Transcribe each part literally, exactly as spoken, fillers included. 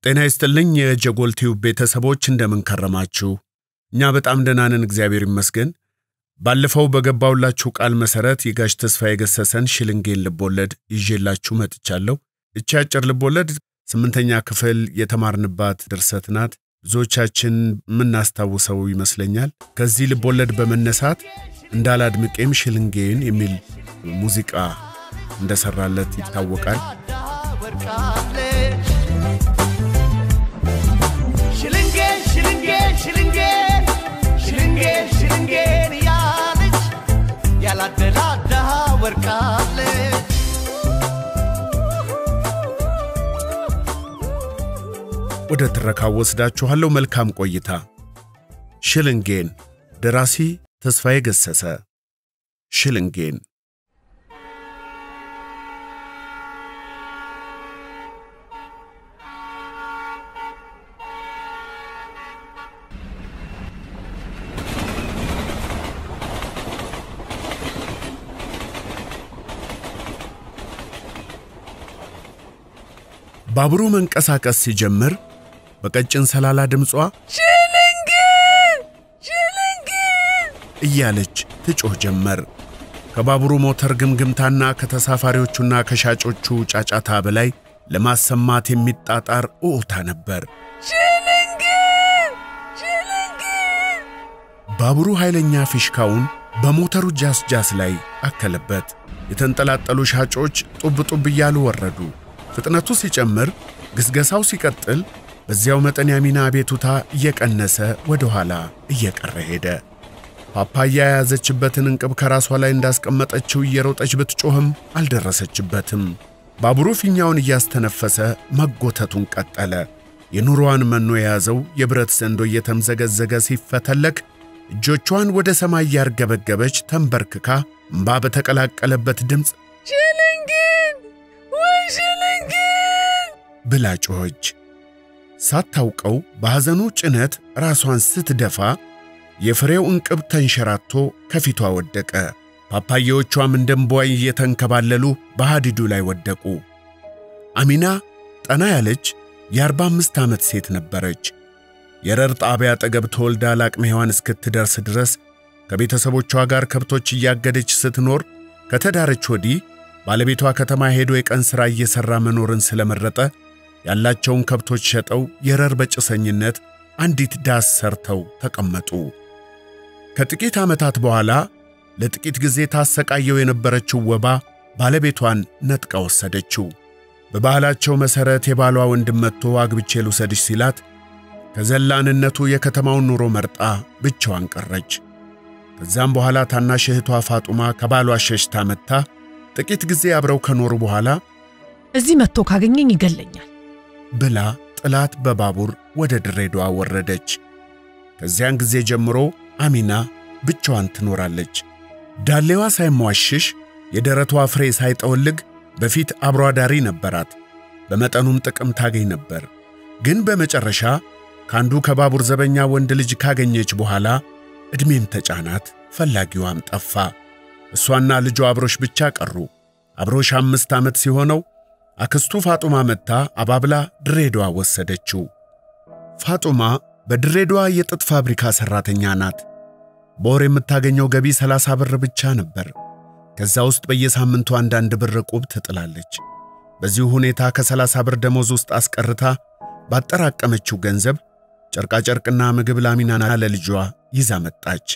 ጤና ይስጥልኝ የጀጎል ቲዩብ ቤተሰቦች እንደምን ከረማችሁ እኛ በጣም ደህና ነን እግዚአብሔር ይመስገን ባለፈው በገባውላችሁ ቃል መሰረት የጋሽ ተስፋዬ ገሰሰን ሽልንጌን ልቦለድ ይዤላችሁ መጥቻለሁ እቺ አጭር ልቦለድ ስምንተኛ ክፍል የተማርንባት ድርሰት ናት ብዙዎቻችን ምን አስተዋውሰው ይመስለኛል ከዚህ ልቦለድ በመነሳት እንዳላድምቄም ሽልንጌን የሚል ሙዚቃ እንደሰራለት ይታወቃል shelengen shelengen shelengen shelengen shelengen yalech yaladada warqale ወደ ተረካው ወስዳችኋለሁ መልካም ቆይታ ሽልንጌን ደራሲ ተስፋዬ ገሰሰ ሽልንጌን ባቡሩ መንቀሳቀስ ሲጀምር በቀጭን ሰላላ ድምጿ ሽልንጌን ሽልንጌን እያለች ትጮህ ጀመር ከባቡሩ ሞተር ግምግምታና ከተሳፋሪዎቹና ከሻጮቹ ጫጫታ በላይ ለማሰማት የሚጣጣር ኡታ ነበር ሽልንጌን ሽልንጌን ባቡሩ ኃይለኛ ፊሽካውን በሞተሩ ጃስ ጃስ ላይ አከለበት የተንጠላጠሉ ሻጮች ጡብ ጡብ እያሉ ወረዱ ፍጥነቱ ሲጨምር ግስገሳው ሲቀጥል በዚያው መጠን ያሚና ቤቱታ እየቀነሰ ወደ ኋላ እየቀረ ሄደ ፓፓያ ያዘችበትን እንቅብ ከራሷ ላይ እንዳስቀመጠችው እየሮጠች ብትጮህም አልደረሰችበትም ባቡሩ ፊኛውን እያስተነፈሰ መጎተቱን ቀጠለ የኑሮዋን መኖ የያዘው የብረት ዘንዶ እየተምዘገዘገ ሲፈተለክ እጆቿን ወደ ሰማይ ያርገበገበች ተንበርክካ እንባ በተቀላቀለበት ድምጽ ሽልንጌን ወይ ሽልንጌን ብላ ጮኸች ሳታውቀው በሐዘኑ ጭነት ራሷን ስትደፋ የፍሬው እንቅብ ተንሸራቶ ከፊቷ ወደቀ ፓፓያዎቿም እንደምቧይ እየተንከባለሉ በሐዲዱ ላይ ወደቁ አሚና ጠና ያለች የአርባ አምስት ዓመት ሴት ነበረች የረር ጣቢያ አጠገብ ተወልዳ ለአቅመ ሔዋን እስክትደርስ ድረስ ከቤተሰቦቿ ጋር ከብቶች እያገደች ስትኖር ከተዳረች ወዲህ ባለቤቷ ከተማ ሄዶ የቀን ሥራ እየሰራ መኖርን ስለመረጠ ያላቸውን ከብቶች ሸጠው የረር በጭሰኝነት አንዲት ዳስ ሰርተው ተቀመጡ ከጥቂት ዓመታት በኋላ ለጥቂት ጊዜ ታሰቃየው የነበረችው ወባ ባለቤቷን ነጥቃ ወሰደችው በባህላቸው መሰረት የባሏ ወንድም መጥቶ አግብቼ ልውሰድሽ ሲላት ከዘላንነቱ የከተማውን ኑሮ መርጣ ብቻዋን ቀረች ከዛም በኋላ ታናሽ እህቷ ፋጡማ ከባሏ ሸሽታ መጣ ጥቂት ጊዜ አብረው ከኖሩ በኋላ እዚህ መጥቶ ካገኘኝ ይገለኛል ብላ ጥላት በባቡር ወደ ድሬዳዋ ወረደች ከዚያን ጊዜ ጀምሮ አሚና ብቻዋን ትኖራለች ዳሌዋ ሳይሟሽሽ የደረቷ ፍሬ ሳይጠወልግ በፊት አብሮ አዳሪ ነበራት በመጠኑም ጥቅም ታገኝ ነበር ግን በመጨረሻ ካንዱ ከባቡር ዘበኛ ወንድ ልጅ ካገኘች በኋላ እድሜም ተጫናት ፈላጊዋም ጠፋ እሷና ልጇ አብሮሽ ብቻ ቀሩ አብሮሽ አምስት ዓመት ሲሆነው አክስቱ ፋጡማ መጣ አባብላ ድሬዳዋ ወሰደችው ፋጡማ በድሬዳዋ የጥጥ ፋብሪካ ሰራተኛ ናት በወር የምታገኘው ገቢ ሰላሳ ብር ብቻ ነበር ከዛ ውስጥ በየሳምንቱ አንዳንድ ብር ቁብ ትጥላለች በዚህ ሁኔታ ከሰላሳ ብር ደሞዝ ውስጥ አስቀርታ ባጠራቀመችው ገንዘብ ጨርቃ ጨርቅና ምግብ ላሚናና ለልጇ ይዛ መጣች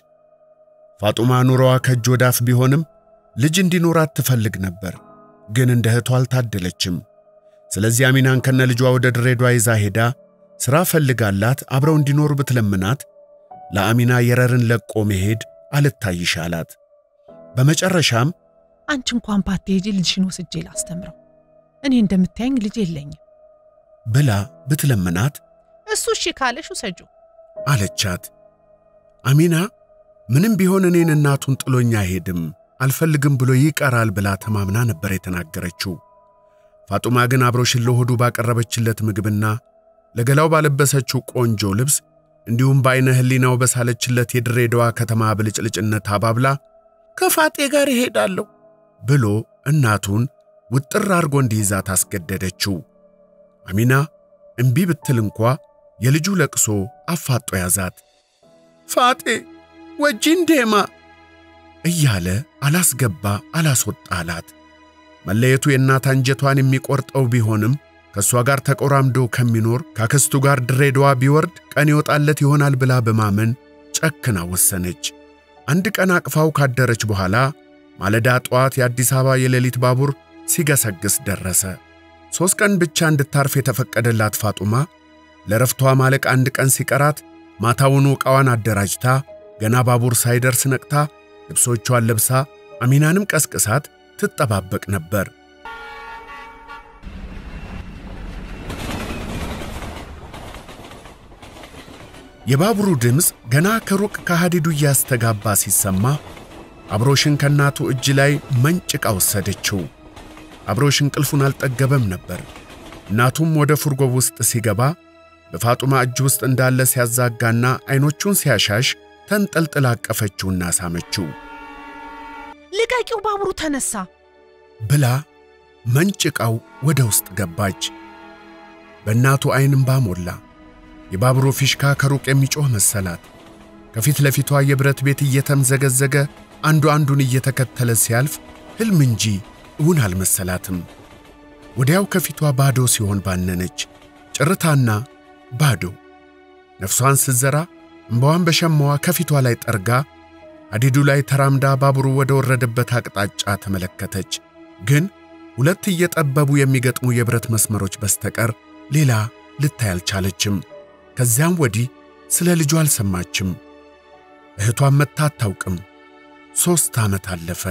ፋጡማ ኑሮዋ ከእጅ ወዳፍ ቢሆንም ልጅ እንዲኖራት ትፈልግ ነበር ግን እንደ እህቷ አልታደለችም ስለዚህ አሚናን ከነ ልጇ ወደ ድሬዳዋ ይዛ ሄዳ ስራ ፈልጋላት አብረው እንዲኖሩ ብትለምናት ለአሚና የረርን ለቆ መሄድ አልታይሻላት በመጨረሻም አንቺ እንኳን ፓቴጂ ልጅሽን ወስጄ ላስተምረው እኔ እንደምታየኝ ልጅ የለኝም ብላ ብትለምናት እሱ እሺ ካለሽ ወሰጁ አለቻት አሚና ምንም ቢሆን እኔን እናቱን ጥሎኛ ሄድም አልፈልግም ብሎ ይቀራል ብላ ተማምና ነበር የተናገረችው ፋጡማ ግን አብሮሽን ለሆዱ ባቀረበችለት ምግብና ለገላው ባለበሰችው ቆንጆ ልብስ እንዲሁም ባይነ ህሊናው በሳለችለት የድሬዳዋ ከተማ ብልጭልጭነት አባብላ ከፋጤ ጋር ይሄዳለሁ ብሎ እናቱን ውጥር አርጎ እንዲይዛት አስገደደችው አሚና እምቢ ብትል እንኳ የልጁ ለቅሶ አፋጦ ያዛት። ፋጤ ወጂን ዴማ እያለ አላስገባ አላስወጣላት። መለየቱ የእናት አንጀቷን የሚቆርጠው ቢሆንም ከሷ ጋር ተቆራምዶ ከሚኖር ካክስቱ ጋር ድሬዳዋ ቢወርድ ቀን ይወጣለት ይሆናል ብላ በማመን ጨክና ወሰነች። አንድ ቀን አቅፋው ካደረች በኋላ ማለዳ ጧት የአዲስ አበባ የሌሊት ባቡር ሲገሰግስ ደረሰ። ሶስት ቀን ብቻ እንድታርፍ የተፈቀደላት ፋጡማ ለረፍቷ ማለቅ አንድ ቀን ሲቀራት ማታውኑ ዕቃዋን አደራጅታ ገና ባቡር ሳይደርስ ነቅታ ልብሶቿን ለብሳ አሚናንም ቀስቅሳት ትጠባበቅ ነበር። የባቡሩ ድምፅ ገና ከሩቅ ከሐዲዱ ያስተጋባ ሲሰማ አብሮሽን ከናቱ እጅ ላይ መንጭቃ ወሰደችው። አብሮሽን እንቅልፉን አልጠገበም ነበር። እናቱም ወደ ፉርጎ ውስጥ ሲገባ በፋጡማ እጅ ውስጥ እንዳለ ሲያዛጋና አይኖቹን ሲያሻሽ ተንጠልጥላ አቀፈችውና ሳመችው። ልቀቂው ባቡሩ ተነሳ ብላ መንጭቃው ወደ ውስጥ ገባች። በእናቱ አይንም ባሞላ የባቡሩ ፊሽካ ከሩቅ የሚጮህ መሰላት። ከፊት ለፊቷ የብረት ቤት እየተምዘገዘገ አንዱ አንዱን እየተከተለ ሲያልፍ ህልም እንጂ እውን አልመሰላትም። ወዲያው ከፊቷ ባዶ ሲሆን ባነነች። ጭርታና ባዶ ነፍሷን ስዘራ እንባዋን በሸማዋ ከፊቷ ላይ ጠርጋ ሐዲዱ ላይ ተራምዳ ባቡሩ ወደ ወረደበት አቅጣጫ ተመለከተች። ግን ሁለት እየጠበቡ የሚገጥሙ የብረት መስመሮች በስተቀር ሌላ ልታይ አልቻለችም። ከዚያም ወዲህ ስለ ልጇ አልሰማችም። እህቷን መታ አታውቅም። ሶስት ዓመት አለፈ።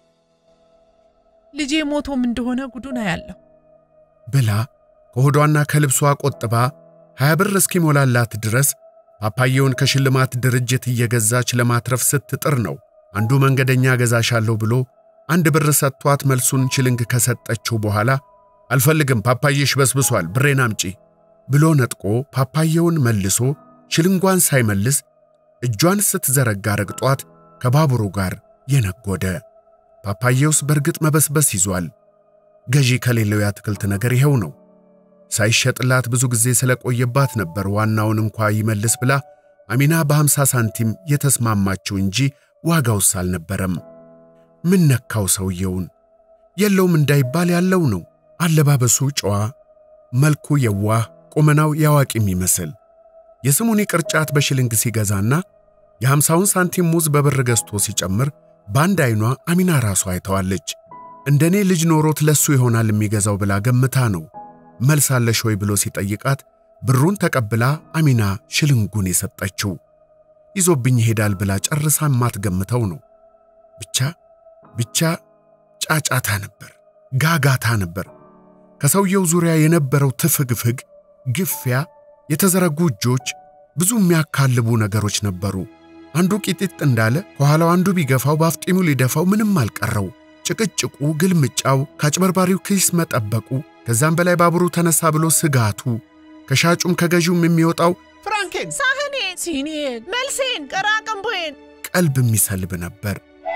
ልጄ ሞቶም እንደሆነ ጉዱና ያለው ብላ ከሆዷና ከልብሷ ቆጥባ ሃያ ብር እስኪሞላላት ድረስ ፓፓየውን ከሽልማት ድርጅት እየገዛች ለማትረፍ ስትጥር ነው አንዱ መንገደኛ ገዛሻለሁ ብሎ አንድ ብር ሰጥቷት መልሱን ሽልንግ ከሰጠችው በኋላ አልፈልግም ፓፓየሽ በስብሷል ብሬን አምጪ ብሎ ነጥቆ ፓፓየውን መልሶ ሽልንጓን ሳይመልስ እጇን ስትዘረጋ ረግጧት ከባቡሩ ጋር የነጎደ። ፓፓየውስ በርግጥ መበስበስ ይዟል። ገዢ ከሌለው ያትክልት ነገር ይሄው ነው። ሳይሸጥላት ብዙ ጊዜ ስለቆየባት ነበር ዋናውን እንኳ ይመልስ ብላ አሚና በሃምሳ ሳንቲም የተስማማችው እንጂ ዋጋውስ አልነበረም። ምን ነካው ሰውየውን? የለውም እንዳይባል ያለው ነው። አለባበሱ ጨዋ፣ መልኩ የዋህ፣ ቁመናው ያዋቂ የሚመስል የስሙኒ ቅርጫት በሽልንግ ሲገዛና የሃምሳውን ሳንቲም ሙዝ በብር ገዝቶ ሲጨምር ባንድ አይኗ አሚና ራሷ አይተዋለች። እንደኔ ልጅ ኖሮት ለሱ ይሆናል የሚገዛው ብላ ገምታ ነው። መልሳለሽ ወይ ብሎ ሲጠይቃት ብሩን ተቀብላ አሚና ሽልንጉን የሰጠችው። ይዞብኝ ይሄዳል ብላ ጨርሳ ማትገምተው ነው። ብቻ ብቻ ጫጫታ ነበር፣ ጋጋታ ነበር። ከሰውየው ዙሪያ የነበረው ትፍግፍግ፣ ግፊያ፣ የተዘረጉ እጆች፣ ብዙ የሚያካልቡ ነገሮች ነበሩ። አንዱ ቂጥጥ እንዳለ ከኋላው አንዱ ቢገፋው ባፍጢሙ ሊደፋው ምንም አልቀረው። ጭቅጭቁ፣ ግልምጫው፣ ካጭበርባሪው ኪስ መጠበቁ፣ ከዛም በላይ ባቡሩ ተነሳ ብሎ ስጋቱ፣ ከሻጩም ከገዢውም የሚወጣው ፍራንኬን፣ ሳህኔን፣ ሲኒን፣ መልሴን፣ ቀራቀምቦዬን ቀልብ የሚሰልብ ነበር።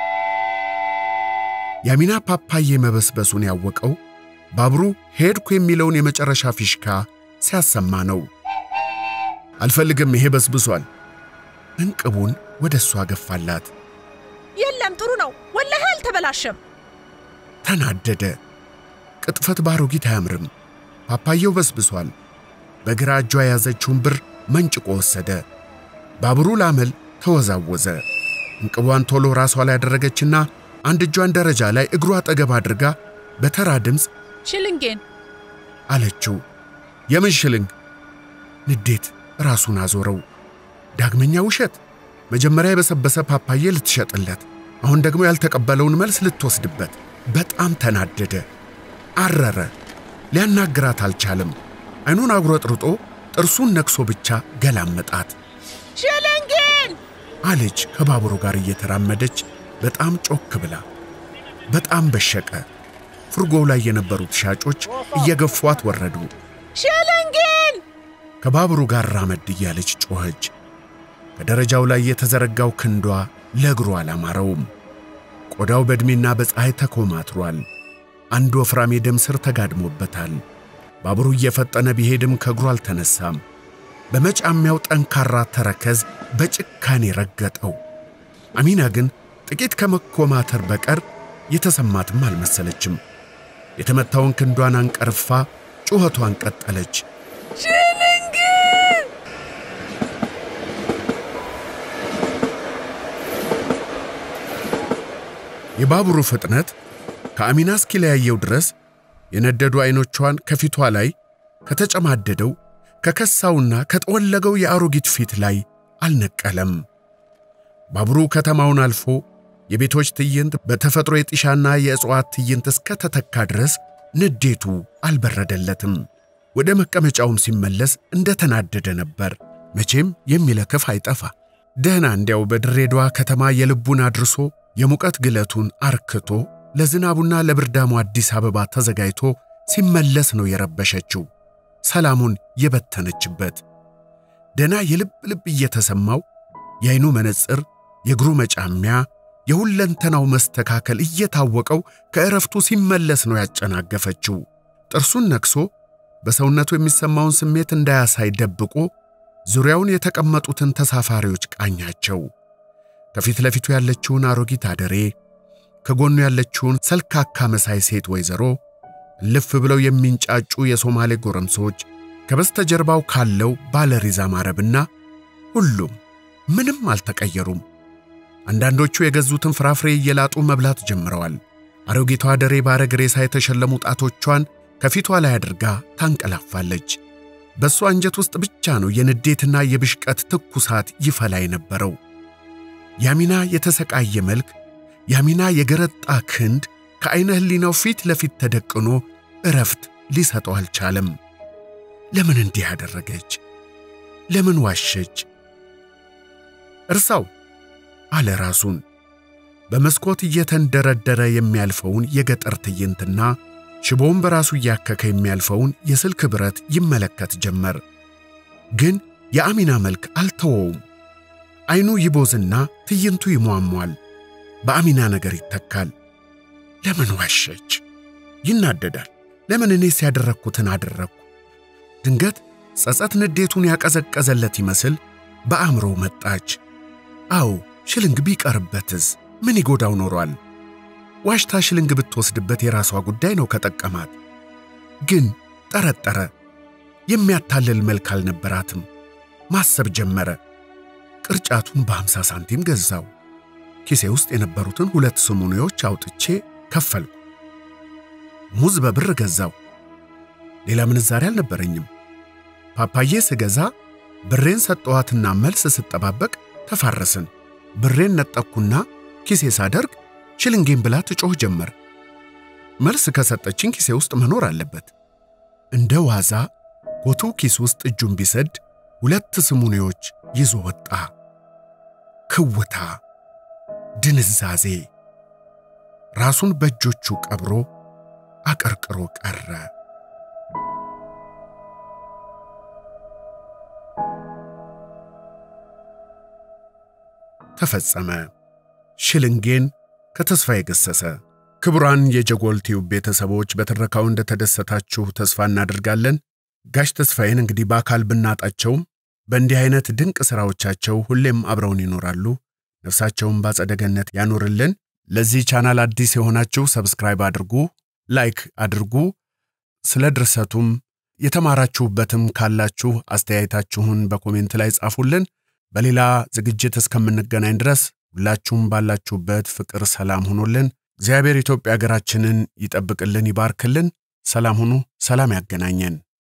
የአሚና ፓፓዬ መበስበሱን ያወቀው ባቡሩ ሄድኩ የሚለውን የመጨረሻ ፊሽካ ሲያሰማ ነው። አልፈልግም ይሄ በስብሷል። እንቅቡን ወደሷ ገፋላት። የለም ጥሩ ነው ወላሂ አልተበላሸም። ተናደደ። ቅጥፈት ባሮጊት አያምርም። ፓፓየው በስብሷል። በግራ እጇ ያዘችውን ብር መንጭቆ ወሰደ። ባቡሩ ላመል ተወዛወዘ። እንቅቧን ቶሎ ራሷ ላይ ያደረገችና አንድ እጇን ደረጃ ላይ እግሯ አጠገብ አድርጋ በተራ ድምፅ ሽልንጌን አለችው። የምን ሽልንግ? ንዴት ራሱን አዞረው። ዳግመኛ ውሸት። መጀመሪያ የበሰበሰ ፓፓዬ ልትሸጥለት፣ አሁን ደግሞ ያልተቀበለውን መልስ ልትወስድበት። በጣም ተናደደ። አረረ። ሊያናግራት አልቻለም። አይኑን አጉረጥርጦ ጥርሱን ነክሶ ብቻ ገላመጣት። ሽልንጌን አለች ከባቡሩ ጋር እየተራመደች በጣም ጮክ ብላ። በጣም በሸቀ። ፍርጎው ላይ የነበሩት ሻጮች እየገፏት ወረዱ። ሽልንጌን ከባቡሩ ጋር ራመድ እያለች ጮኸች። ከደረጃው ላይ የተዘረጋው ክንዷ ለእግሩ አላማረውም። ቆዳው በእድሜና በፀሐይ ተኮማትሯል። አንድ ወፍራም የደም ስር ተጋድሞበታል። ባቡሩ እየፈጠነ ቢሄድም ከእግሩ አልተነሳም። በመጫሚያው ጠንካራ ተረከዝ በጭካኔ ረገጠው። አሚና ግን ጥቂት ከመኮማተር በቀር የተሰማትም አልመሰለችም። የተመታውን ክንዷን አንቀርፋ ጩኸቷን ቀጠለች። ሽልንጌን! የባቡሩ ፍጥነት ከአሚና እስኪለያየው ድረስ የነደዱ አይኖቿን ከፊቷ ላይ ከተጨማደደው ከከሳውና ከጠወለገው የአሮጊት ፊት ላይ አልነቀለም። ባቡሩ ከተማውን አልፎ የቤቶች ትዕይንት በተፈጥሮ የጢሻና የእጽዋት ትዕይንት እስከ ተተካ ድረስ ንዴቱ አልበረደለትም። ወደ መቀመጫውም ሲመለስ እንደተናደደ ነበር። መቼም የሚለከፍ አይጠፋ። ደህና እንዲያው በድሬዳዋ ከተማ የልቡን አድርሶ የሙቀት ግለቱን አርክቶ ለዝናቡና ለብርዳሙ አዲስ አበባ ተዘጋጅቶ ሲመለስ ነው የረበሸችው። ሰላሙን የበተነችበት ደና የልብ ልብ እየተሰማው የአይኑ መነጽር የግሩ መጫሚያ የሁለንተናው መስተካከል እየታወቀው ከእረፍቱ ሲመለስ ነው ያጨናገፈችው። ጥርሱን ነክሶ በሰውነቱ የሚሰማውን ስሜት እንዳያሳይ ደብቆ ዙሪያውን የተቀመጡትን ተሳፋሪዎች ቃኛቸው። ከፊት ለፊቱ ያለችውን አሮጊት አደሬ፣ ከጎኑ ያለችውን ሰልካካ መሳይ ሴት ወይዘሮ፣ ልፍ ብለው የሚንጫጩ የሶማሌ ጎረምሶች፣ ከበስተጀርባው ካለው ባለሪዛ ማረብና ሁሉም ምንም አልተቀየሩም። አንዳንዶቹ የገዙትን ፍራፍሬ እየላጡ መብላት ጀምረዋል። አሮጊቷ አደሬ ባረግ ሬሳ የተሸለሙ ጣቶቿን ከፊቷ ላይ አድርጋ ታንቀላፋለች። በሷ አንጀት ውስጥ ብቻ ነው የንዴትና የብሽቀት ትኩሳት ይፈላ የነበረው። ያሚና የተሰቃየ መልክ፣ ያሚና የገረጣ ክንድ ከዓይነ ህሊናው ፊት ለፊት ተደቅኖ እረፍት ሊሰጠው አልቻለም። ለምን እንዲህ አደረገች? ለምን ዋሸች? እርሳው አለ ራሱን። በመስኮት እየተንደረደረ የሚያልፈውን የገጠር ትዕይንትና ሽቦውን በራሱ እያከከ የሚያልፈውን የስልክ ብረት ይመለከት ጀመር። ግን የአሚና መልክ አልተወውም። አይኑ ይቦዝና ትዕይንቱ ይሟሟል። በአሚና ነገር ይተካል። ለምን ዋሸች? ይናደዳል። ለምን እኔስ ያደረኩትን አደረኩ? ድንገት ጸጸት ንዴቱን ያቀዘቀዘለት ይመስል በአእምሮ መጣች። አው ሽልንግ ቢቀርበትስ ምን ይጎዳው ኖሯል? ዋሽታ ሽልንግ ብትወስድበት የራሷ ጉዳይ ነው ከጠቀማት። ግን ጠረጠረ። የሚያታልል መልክ አልነበራትም። ማሰብ ጀመረ። ቅርጫቱን በ50 ሳንቲም ገዛው። ኪሴ ውስጥ የነበሩትን ሁለት ስሙኔዎች አውጥቼ ከፈልኩ። ሙዝ በብር ገዛው። ሌላ ምንዛሬ አልነበረኝም። ፓፓዬ ስገዛ ብሬን ሰጠዋትና መልስ ስጠባበቅ ተፋረስን። ብሬን ነጠቅኩና ኪሴ ሳደርግ ሽልንጌን ብላ ትጮህ ጀመር። መልስ ከሰጠችኝ ኪሴ ውስጥ መኖር አለበት። እንደ ዋዛ ኮቱ ኪስ ውስጥ እጁን ቢሰድ ሁለት ስሙኔዎች ይዞ ወጣ። ክውታ፣ ድንዛዜ፣ ራሱን በእጆቹ ቀብሮ አቀርቅሮ ቀረ። ተፈጸመ። ሽልንጌን ከተስፋዬ ገሰሰ። ክቡራን የጀጎል ቲዩብ ቤተሰቦች በተረካው እንደተደሰታችሁ ተስፋ እናደርጋለን። ጋሽ ተስፋዬን እንግዲህ በአካል ብናጣቸውም በእንዲህ አይነት ድንቅ ሥራዎቻቸው ሁሌም አብረውን ይኖራሉ። ነፍሳቸውን በአጸደ ገነት ያኖርልን። ለዚህ ቻናል አዲስ የሆናችሁ ሰብስክራይብ አድርጉ፣ ላይክ አድርጉ። ስለ ድርሰቱም የተማራችሁበትም ካላችሁ አስተያየታችሁን በኮሜንት ላይ ጻፉልን። በሌላ ዝግጅት እስከምንገናኝ ድረስ ሁላችሁም ባላችሁበት ፍቅር ሰላም ሁኑልን። እግዚአብሔር ኢትዮጵያ ሀገራችንን ይጠብቅልን፣ ይባርክልን። ሰላም ሁኑ። ሰላም ያገናኘን።